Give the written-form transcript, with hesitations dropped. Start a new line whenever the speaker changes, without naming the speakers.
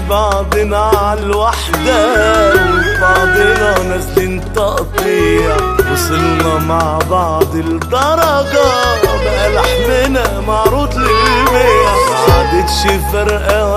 بعضنا عالوحدة وبعضنا نازلين تقطيع. وصلنا مع بعض لدرجة بقى لحمنا معروض للبيع. معادتش فرقة